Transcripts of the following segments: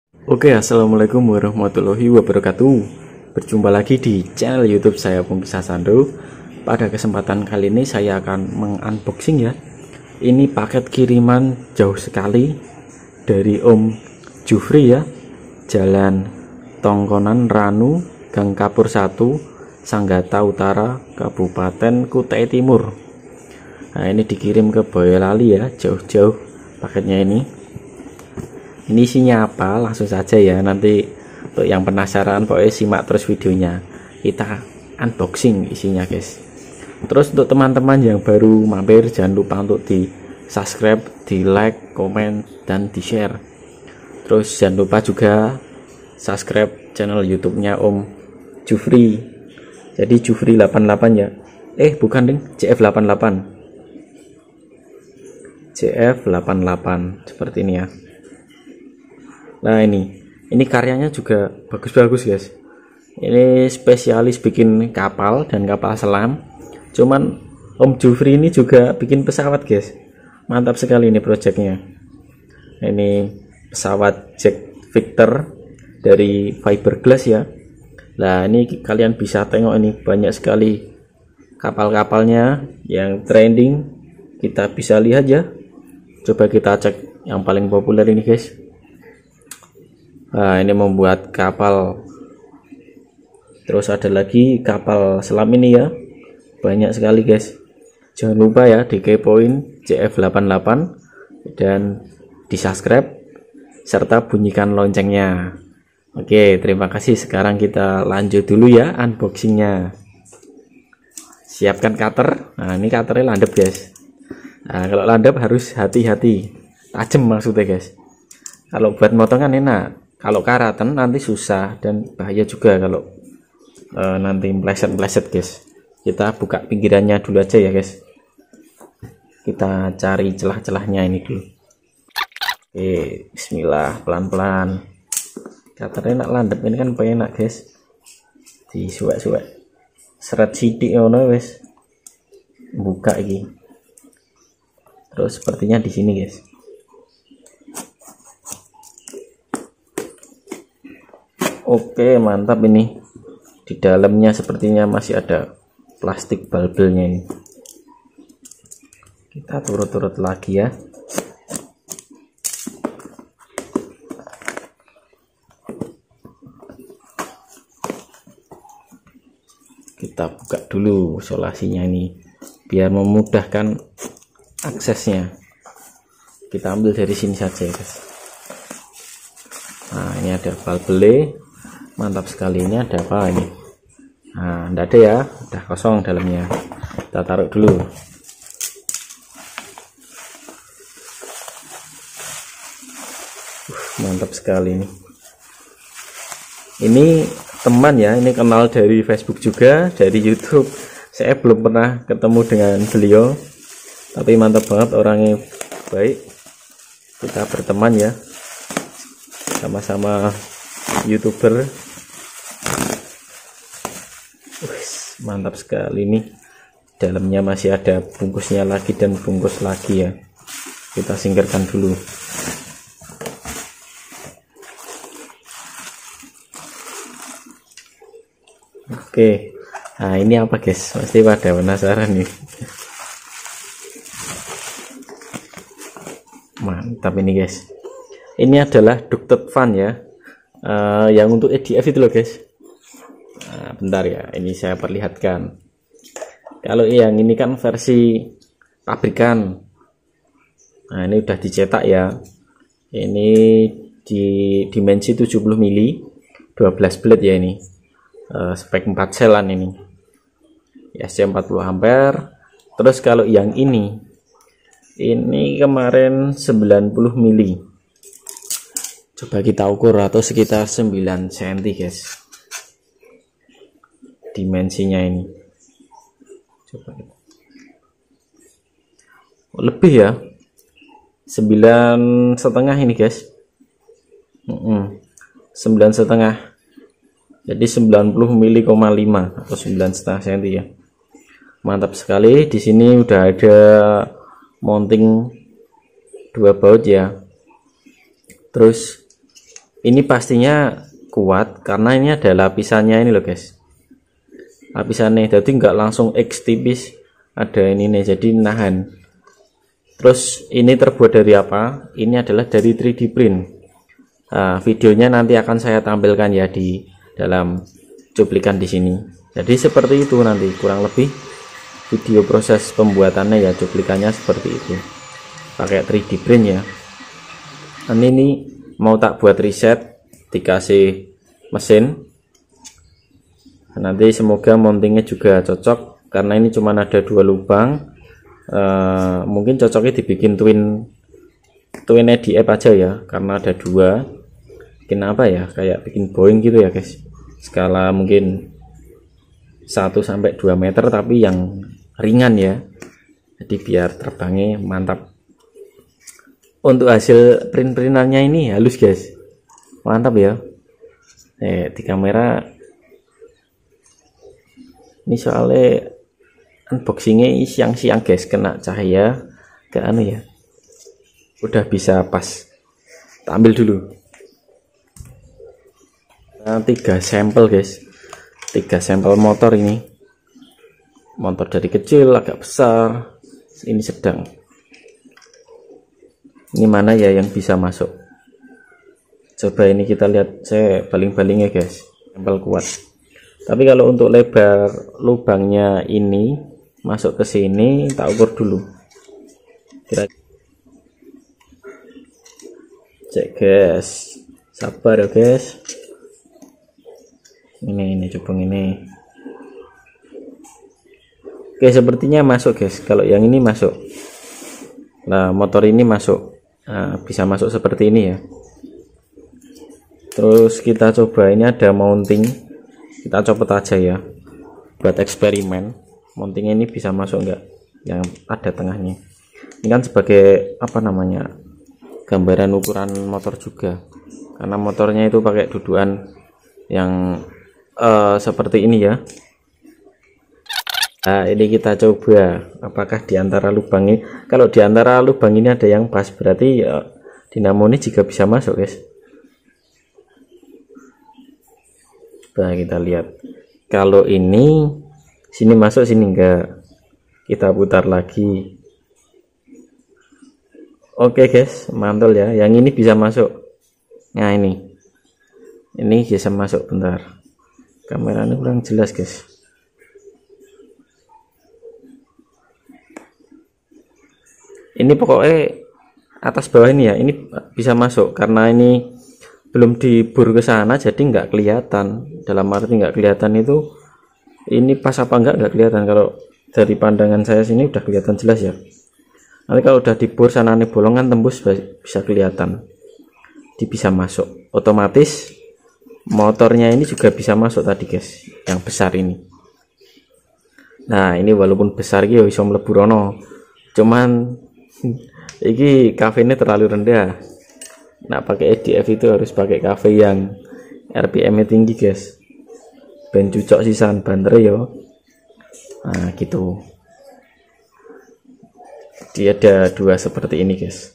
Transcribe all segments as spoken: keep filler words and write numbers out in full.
Oke, assalamualaikum warahmatullahi wabarakatuh. Berjumpa lagi di channel YouTube saya Pemisah Sando. Pada kesempatan kali ini saya akan mengunboxing ya. Ini paket kiriman jauh sekali dari Om Jufri ya. Jalan Tongkonan Ranu, Gang Kapur satu, Sanggata Utara, Kabupaten Kutai Timur. Nah, ini dikirim ke Boyolali ya, jauh-jauh paketnya ini. Ini isinya apa? Langsung saja ya. Nanti untuk yang penasaran pokoknya simak terus videonya. Kita unboxing isinya guys. Terus untuk teman-teman yang baru mampir, jangan lupa untuk di subscribe, di like, komen, dan di share. Terus jangan lupa juga subscribe channel YouTube-nya Om Jufri. Jadi Jufri delapan puluh delapan ya. Eh bukan ding, J F delapan puluh delapan. J F delapan puluh delapan seperti ini ya. Nah ini, ini karyanya juga bagus-bagus guys. Ini spesialis bikin kapal dan kapal selam. Cuman Om Jufri ini juga bikin pesawat guys. Mantap sekali ini projectnya. Ini pesawat Jack Victor dari fiberglass ya. Nah ini kalian bisa tengok ini banyak sekali kapal-kapalnya yang trending. Kita bisa lihat ya. Coba kita cek yang paling populer ini guys. Nah ini membuat kapal. Terus ada lagi kapal selam ini ya, banyak sekali guys. Jangan lupa ya dikepoin J F delapan puluh delapan dan di subscribe serta bunyikan loncengnya. Oke, terima kasih. Sekarang kita lanjut dulu ya unboxingnya. Siapkan cutter. Nah ini cutternya landep guys. Nah kalau landep harus hati-hati, tajam maksudnya guys. Kalau buat motongan enak, kalau karatan nanti susah dan bahaya juga kalau e, nanti meleset-meleset guys. Kita buka pinggirannya dulu aja ya guys. Kita cari celah-celahnya ini dulu. Oke, bismillah, pelan-pelan. Cutternya enak landep ini kan enak guys. Disuwek-suwek. Seret sidik ngono wis. Buka iki. Terus sepertinya di sini guys. Oke, mantap ini. Di dalamnya sepertinya masih ada plastik balbelnya ini. Kita turut-turut lagi ya. Kita buka dulu isolasinya ini biar memudahkan aksesnya. Kita ambil dari sini saja ya guys. Nah ini ada balbelnya. Mantap sekali. Ini ada apa ini? Nah enggak ada ya, udah kosong dalamnya. Kita taruh dulu. uh, mantap sekali ini. Ini teman ya, ini kenal dari Facebook juga, dari YouTube. Saya belum pernah ketemu dengan beliau, tapi mantap banget, orangnya baik. Kita berteman ya, sama-sama YouTuber. Wih, mantap sekali nih. Dalamnya masih ada bungkusnya lagi dan bungkus lagi ya. Kita singkirkan dulu. Oke, nah ini apa guys? Pasti pada penasaran nih. Mantap ini guys. Ini adalah ducted fan ya, uh, yang untuk E D F itu loh guys. Nah, bentar ya, ini saya perlihatkan. Kalau yang ini kan versi pabrikan. Nah ini udah dicetak ya. Ini di dimensi tujuh puluh mili, dua belas blade ya ini. Uh, spek empat selan ini. I C empat puluh ampere. Terus kalau yang ini, ini kemarin sembilan puluh mili. Coba kita ukur, atau sekitar sembilan sentimeter guys. Dimensinya ini. Coba kita. Oh, lebih ya. sembilan setengah ini guys. sembilan setengah. Jadi sembilan puluh mili koma lima atau sembilan setengah senti ya. Mantap sekali. Di sini udah ada mounting dua baut ya. Terus Ini pastinya kuat karena ini ada lapisannya ini loh guys, lapisannya jadi nggak langsung X tipis, ada ini nih jadi nahan. Terus ini terbuat dari apa? Ini adalah dari tiga D print. Nah, videonya nanti akan saya tampilkan ya di dalam cuplikan di sini. Jadi seperti itu nanti kurang lebih video proses pembuatannya ya, cuplikannya seperti itu pakai tiga D print ya. Dan ini mau tak buat riset dikasih mesin, nanti semoga mountingnya juga cocok karena ini cuma ada dua lubang. Uh, mungkin cocoknya dibikin twin twin E D F aja ya karena ada dua. Bikin apa ya, kayak bikin Boeing gitu ya guys, skala mungkin satu sampai dua meter tapi yang ringan ya, jadi biar terbangnya mantap. Untuk hasil print-printannya ini halus guys, mantap ya. Eh, di kamera ini soalnya unboxingnya siang-siang guys, kena cahaya ke anu ya, udah bisa pas. Kita ambil dulu. Nah, tiga sampel guys, tiga sampel motor ini, motor dari kecil agak besar, ini sedang. Ini mana ya yang bisa masuk, coba ini kita lihat, saya baling-balingnya guys, sampel kuat. Tapi kalau untuk lebar lubangnya ini masuk ke sini, tak ukur dulu kira. Cek guys, sabar ya guys. Ini ini coba ini. Oke, sepertinya masuk guys. Kalau yang ini masuk, nah motor ini masuk, nah, bisa masuk seperti ini ya. Terus kita coba, ini ada mounting, kita copot aja ya buat eksperimen. Mountingnya ini bisa masuk enggak, yang ada tengahnya. Ini kan sebagai apa namanya, gambaran ukuran motor juga, karena motornya itu pakai dudukan yang uh, seperti ini ya. Nah, ini kita coba apakah diantara lubang ini, kalau diantara lubang ini ada yang pas, berarti uh, dinamo ini juga bisa masuk guys. Nah, kita lihat kalau ini sini masuk, sini enggak, kita putar lagi. Oke guys, mantul ya, yang ini bisa masuk. Nah ini ini bisa masuk. Bentar, kameranya kurang jelas guys. Ini pokoknya atas bawah ini ya, ini bisa masuk karena ini belum dibur ke sana, jadi nggak kelihatan. Dalam arti nggak kelihatan itu ini pas apa enggak nggak kelihatan. Kalau dari pandangan saya sini udah kelihatan jelas ya. Nanti kalau udah dibur sana nih bolongan tembus bisa kelihatan, di bisa masuk. Otomatis motornya ini juga bisa masuk tadi guys, yang besar ini. Nah ini walaupun besar gitu bisa mlebu rono, cuman ini kafenya terlalu rendah. Nah pakai E D F itu harus pakai kafe yang R P M nya tinggi guys, ben cucok sisan banter yo. Nah gitu, dia ada dua seperti ini guys.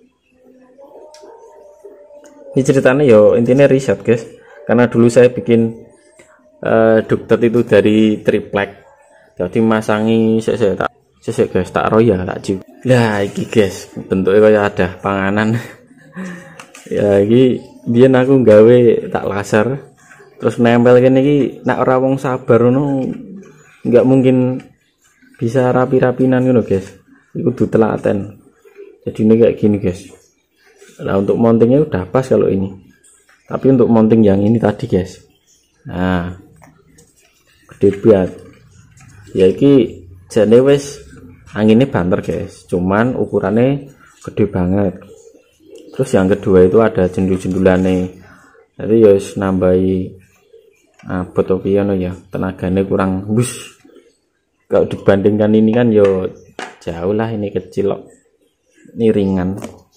Ini ceritanya yo, intinya riset guys, karena dulu saya bikin uh, duktet itu dari triplek, jadi masangi saya tak saya guys, tak roya tak jiw. Lah iki guys bentuknya kayak ada panganan. Ya iki biyen aku gawe tak laser terus nempel kene iki, nak ora wong sabar ngono nggak mungkin bisa rapi-rapinan ngono guys. Iku kudu telaten. Jadi ini kayak gini guys. Nah untuk mountingnya udah pas kalau ini, tapi untuk mounting yang ini tadi guys, nah gede banget ya, iki jane wis anginnya banter guys, cuman ukurannya gede banget. Terus yang kedua itu ada jendul-jendulannya, jadi ya nambahi abot nah, piano ya, tenaganya kurang bus. Kalau dibandingkan ini kan yo jauh lah, ini kecil loh, ini ringan.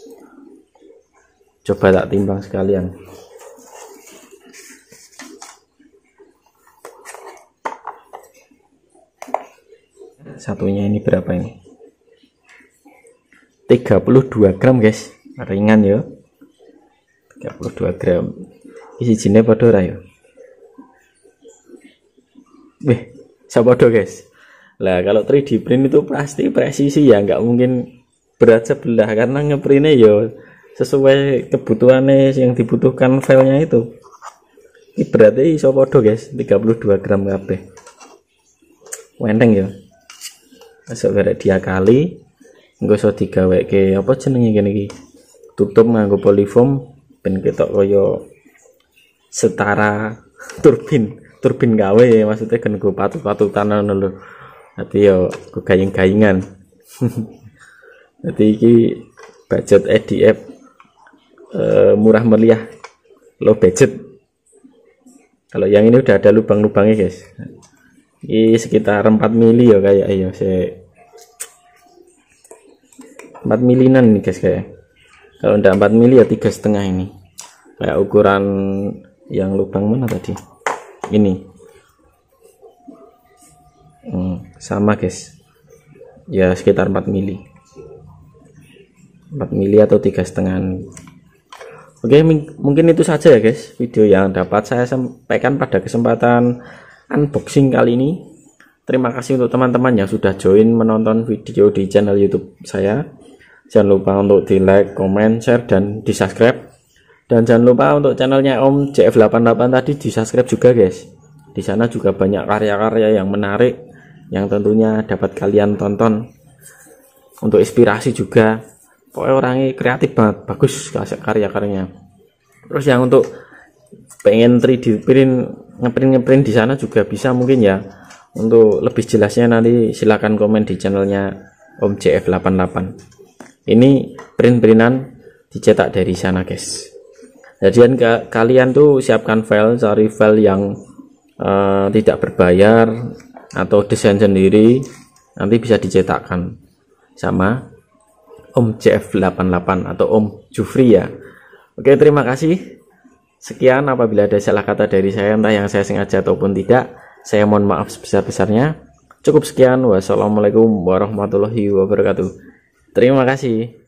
Coba tak timbang sekalian. Satunya ini berapa ini? tiga puluh dua gram guys, ringan ya. tiga puluh dua gram. Isi jinnya pada ora ya. Wih, sapodo guys. Lah kalau tiga D print itu pasti presisi ya, nggak mungkin berat sebelah karena ngeprintnya ya sesuai kebutuhannya yang dibutuhkan filenya itu. Ini beratnya iso podo guys, tiga puluh dua gram kabeh. Wenteng ya. Masuk barek dia kali engko iso digaweke apa jenenge kene iki. Tutup nganggo polyfoam ben ketok kaya setara turbin. Turbin gawe maksudnya kan go patut-patutan ngono lho. Dadi yo go gayeng-gayengan. Dadi iki budget E D F uh, murah meriah, low budget. Kalau yang ini udah ada lubang-lubangnya guys. Ini sekitar empat mili ya kayak ayo saya empat milinan nih guys kayak. Kalau udah empat mili ya tiga setengah ini. Kayak ukuran yang lubang mana tadi? Ini. Hmm, sama guys. Ya sekitar empat mili. empat mili atau tiga setengah. Oke, mungkin itu saja ya guys video yang dapat saya sampaikan pada kesempatan unboxing kali ini. Terima kasih untuk teman-teman yang sudah join menonton video di channel YouTube saya. Jangan lupa untuk di like, comment, share, dan di subscribe. Dan jangan lupa untuk channelnya Om J F delapan delapan tadi di subscribe juga guys. Di sana juga banyak karya-karya yang menarik yang tentunya dapat kalian tonton untuk inspirasi juga. Pokoknya orangnya kreatif banget, bagus karya-karyanya. Terus yang untuk pengen tiga D print, ngeprint ngeprint di sana juga bisa mungkin ya. Untuk lebih jelasnya nanti silahkan komen di channelnya Om J F delapan delapan. Ini print-printan dicetak dari sana guys. Jadi ke, kalian tuh siapkan file, cari file yang uh, tidak berbayar atau desain sendiri, nanti bisa dicetakkan sama Om J F delapan delapan atau Om Jufri ya. Oke, terima kasih. Sekian, apabila ada salah kata dari saya entah yang saya sengaja ataupun tidak, saya mohon maaf sebesar-besarnya. Cukup sekian. Wassalamualaikum warahmatullahi wabarakatuh. Terima kasih.